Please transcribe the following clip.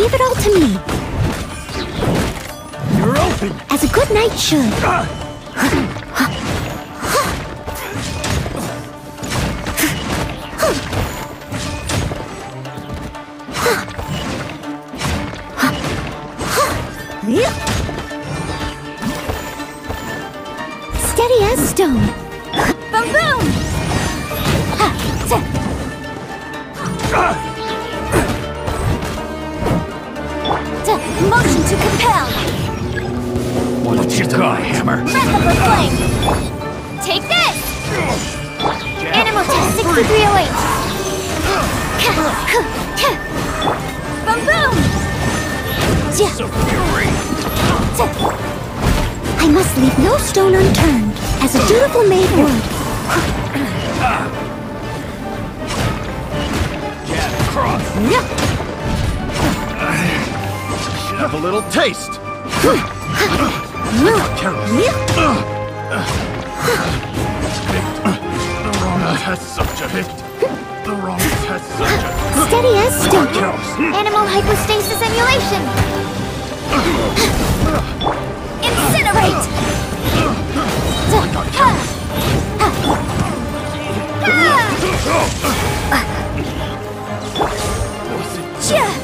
Give it all to me. You're open! As a good knight should. Steady as stone. Boom boom! Motion to compel. What you got, hammer? Breath of the flame. Take this! Animal test 6308. Boom boom! So fury! I must leave no stone unturned, as a dutiful maid would. Jab cross! Should have a little taste! Careless! The wrong has such a hit! The wrong has such a... Steady as stone. Careless! Animal hypostasis emulation. Incinerate! Was it